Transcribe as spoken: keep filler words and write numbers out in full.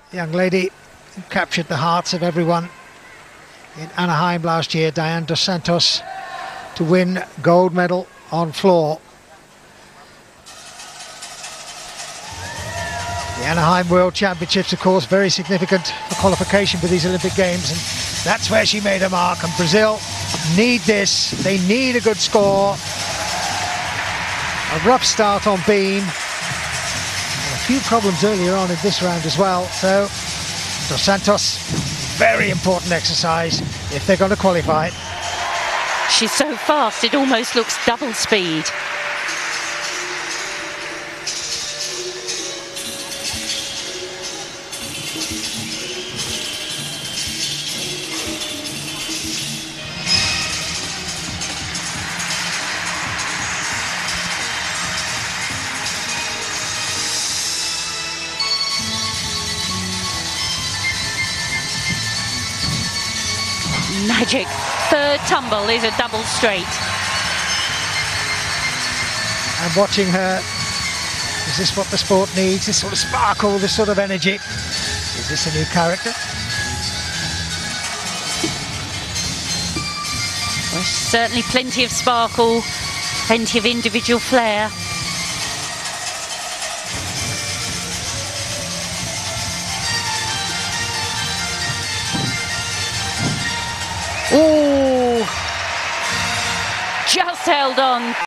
young lady who captured the hearts of everyone in Anaheim last year, Diane Dos Santos, to win gold medal on floor. The Anaheim World Championships, of course, very significant for qualification for these Olympic Games, and that's where she made her mark. And Brazil need this. They need a good score. A rough start on beam. And a few problems earlier on in this round as well. So, Dos Santos, very important exercise if they're going to qualify. She's so fast, it almost looks double speed. Magic. Third tumble is a double straight. And watching her, is this what the sport needs? This sort of sparkle, this sort of energy? Is this a new character? Well, certainly plenty of sparkle, plenty of individual flair. Ooh, just held on.